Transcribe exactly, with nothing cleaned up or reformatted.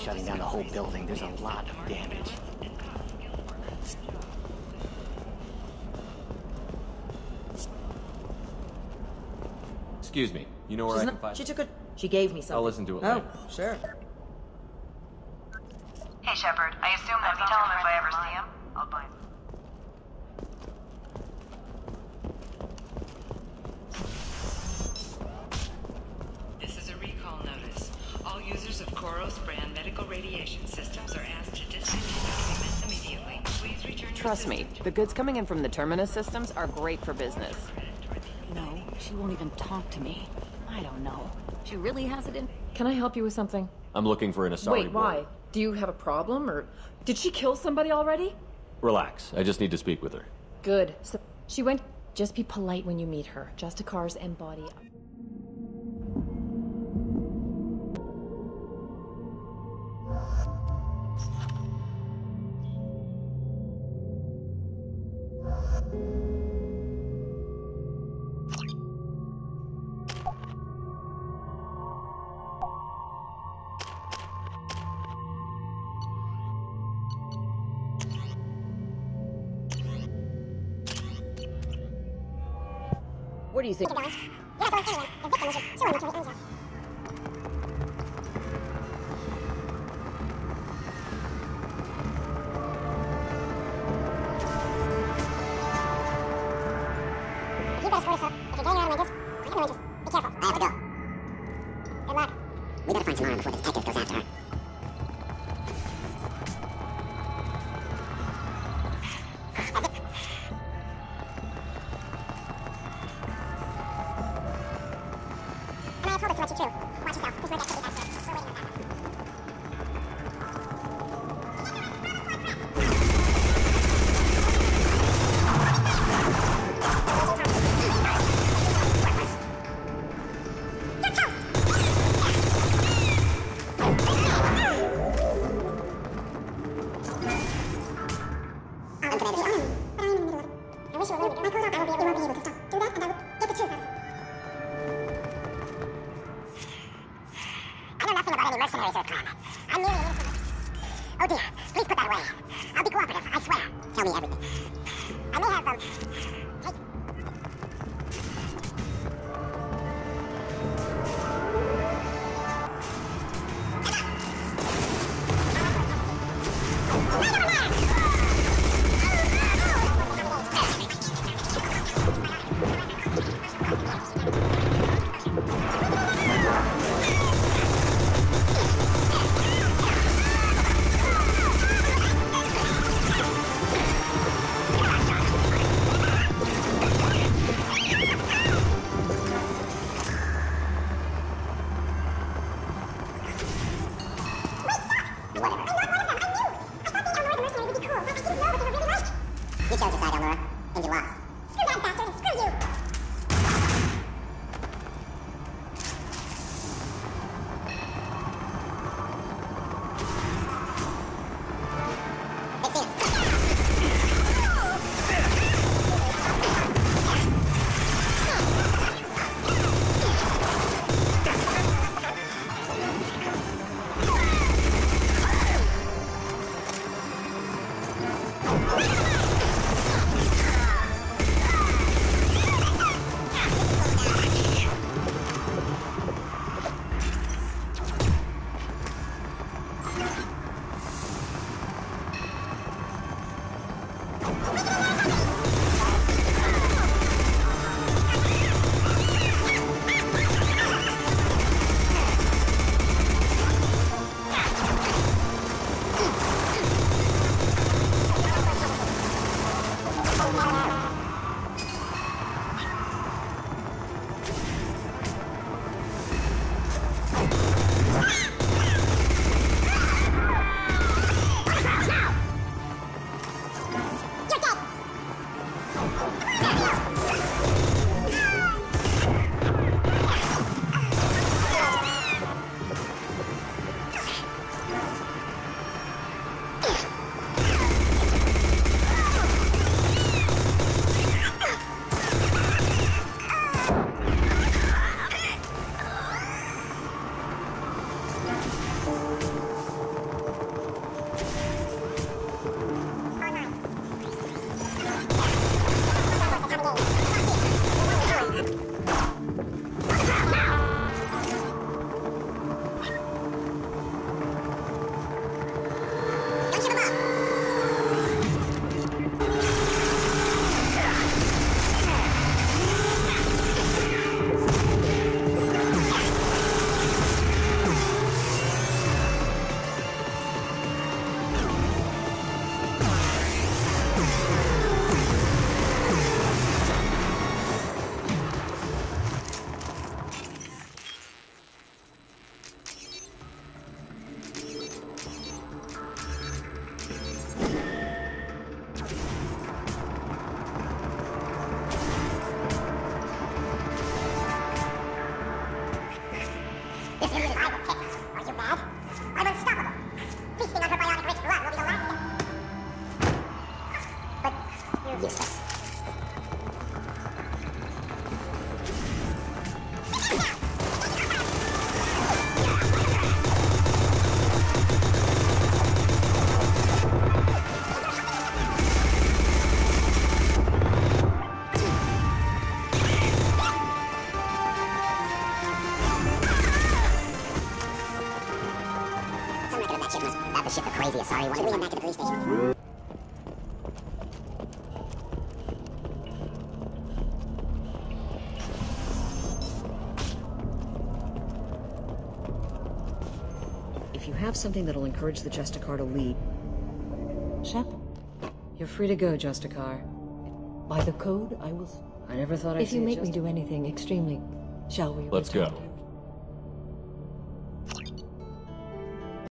shutting down the whole building. There's a lot of damage. Excuse me. You know where She's I not, can find... She took a... She gave me something. I'll listen to it Oh, later. sure. Hey, Shepard. I assume that if you tell him if I ever see him, I'll buy him. This is a recall notice. All users of Koros brand medical radiation systems are asked to discontinue treatment immediately. Please return your Trust me, system to the goods coming in from the Terminus systems are great for business. No, she won't even talk to me. I don't know. She really has it in... Can I help you with something? I'm looking for an Asari Wait, board. why? Do you have a problem, or... Did she kill somebody already? Relax. I just need to speak with her. Good. So she went... Just be polite when you meet her. Justicar's embody... What do you think? crazy Asari one. Should we head back to the police station? If you have something that'll encourage the Justicar to lead... Shep? You're free to go, Justicar. By the code, I was... I never thought I'd If you see a make me Justi- do anything extremely, shall we Let's return go. to-